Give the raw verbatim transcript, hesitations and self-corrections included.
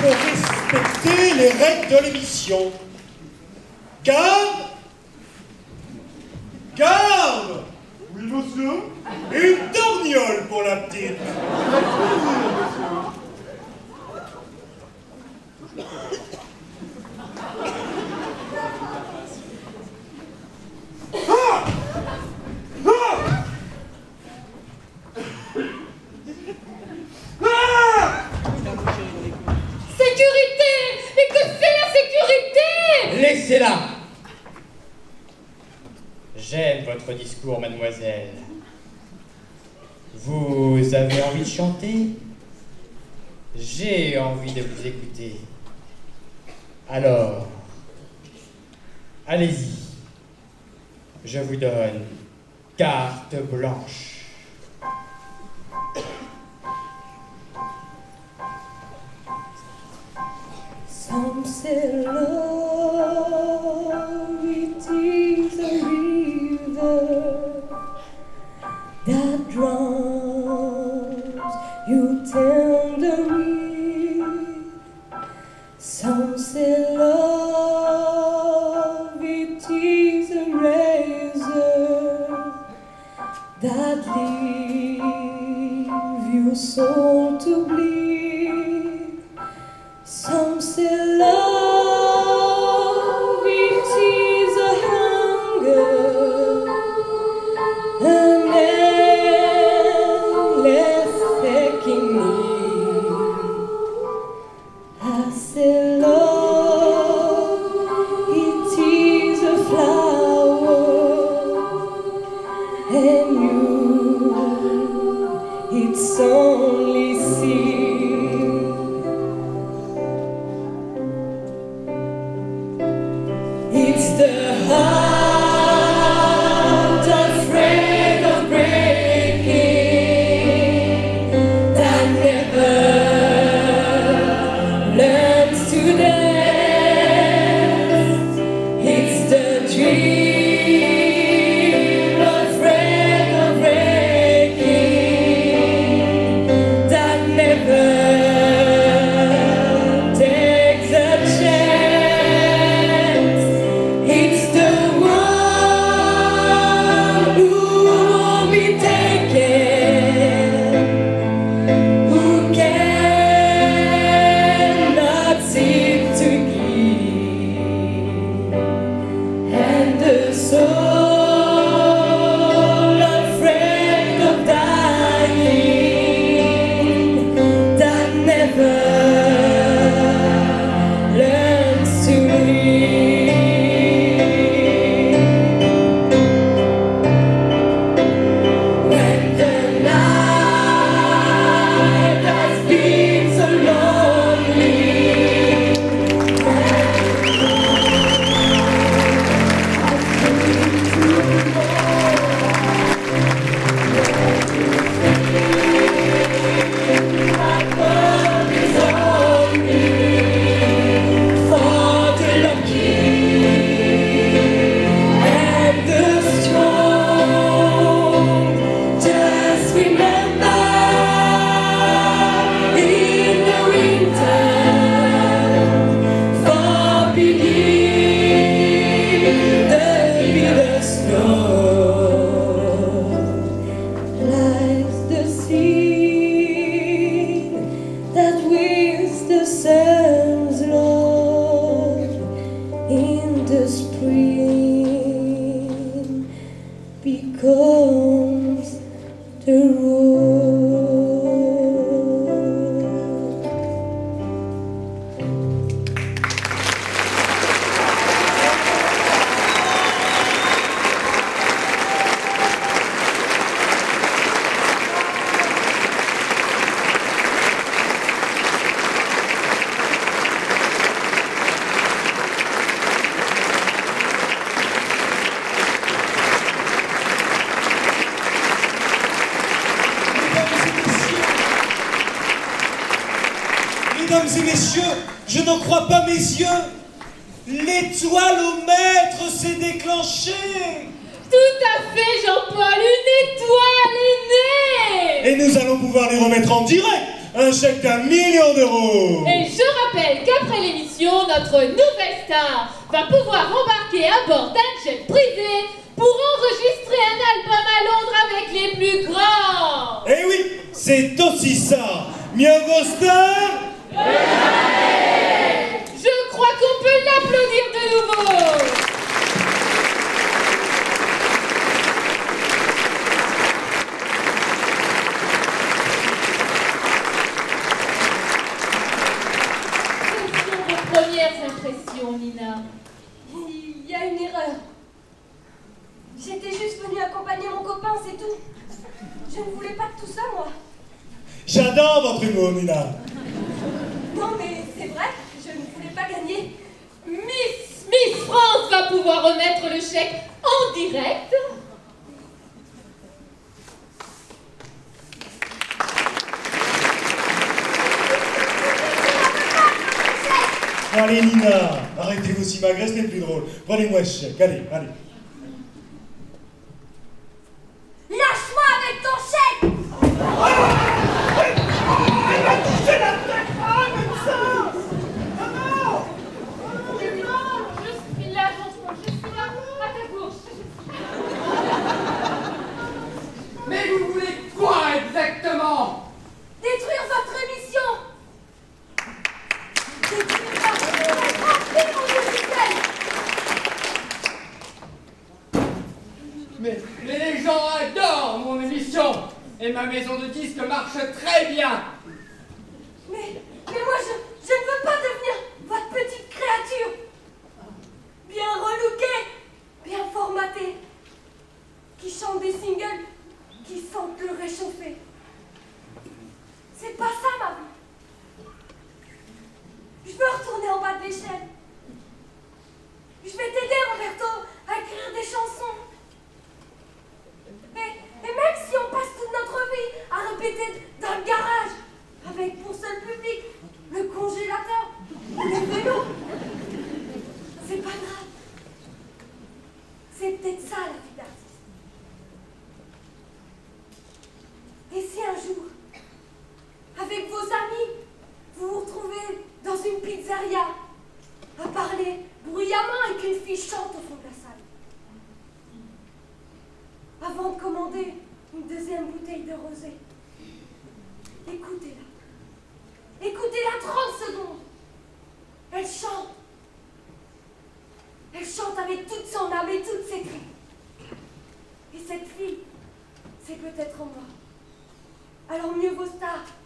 faut respecter les règles de l'émission. Garde! Garde! Oui, monsieur? Une torgnole pour la petite. Ah! Ah! Ah! Sécurité! Mais que fait la sécurité? Laissez-la! J'aime votre discours, mademoiselle. Vous avez envie de chanter? J'ai envie de vous écouter. Alors, allez-y. Je vous donne carte blanche. Some say love, it is a river that drowns you tenderly. Some say love, it is a razor that leaves your soul to bleed. Some say love, it is a hunger, an endless aching need. I say love, it is a flower, and you, it's only seed. It's the heart afraid of breaking that never learns to dance. It's the dream afraid of breaking that never takes a chance. It's the one who won't be taken, who cannot seem to give, and the soul afraid of dying that never learns to live. When the night has been so lonely, my love is only for the lucky and the strong. Just remember, in the winter, far beneath the bitter snow, lies the seed that wins the sun's love in the spring, becomes the road. Mesdames et messieurs, je n'en crois pas mes yeux. L'étoile au maître s'est déclenchée. Tout à fait, Jean-Paul, une étoile est née! Et nous allons pouvoir les remettre en direct. un chèque d'un million d'euros. Et je rappelle qu'après l'émission, notre nouvelle star va pouvoir embarquer à bord d'un jet privé pour enregistrer un album à Londres avec les plus grands. Eh oui, c'est aussi ça. Mieux vaut star. Je crois qu'on peut l'applaudir de nouveau. Quelles sont vos premières impressions, Nina? Il y a une erreur. J'étais juste venue accompagner mon copain, c'est tout. Je ne voulais pas de tout ça, moi. J'adore votre humour, Nina. Non, mais c'est vrai, je ne voulais pas gagner. Miss, Miss France va pouvoir remettre le chèque en direct. Allez, Nina, arrêtez-vous si m'agresse, c'est plus drôle. Prenez-moi ce chèque, allez, allez. Lâche-moi avec ton chèque. C'est la tête. Ah, comme ça. Ah non. Je suis là, Jean-Paul, je suis là, à ta gauche. Mais vous voulez quoi exactement? Détruire votre émission. Détruire votre émission musicale. Mais, mais les gens adorent mon émission et ma maison de disques marche très bien. Mais, mais moi, je, je ne veux pas devenir votre petite créature. Bien relookée, bien formatée, qui chante des singles, qui sentent le réchauffer. C'est pas ça, ma vie. Je veux retourner en bas de l'échelle. Je vais t'aider, Roberto, à écrire des chansons. Et, et même si on passe toute notre vie à répéter dans le garage, avec pour seul public le congélateur ou le vélo, c'est pas grave. C'est peut-être ça la vie d'artiste. Et si un jour, avec vos amis, vous vous retrouvez dans une pizzeria à parler bruyamment et qu'une fille chante au fond de la salle, avant de commander une deuxième bouteille de rosé, écoutez-la. Écoutez-la trente secondes. Elle chante. Elle chante avec toute son âme et toutes ses cris. Et cette fille, c'est peut-être en moi. Alors mieux vaut star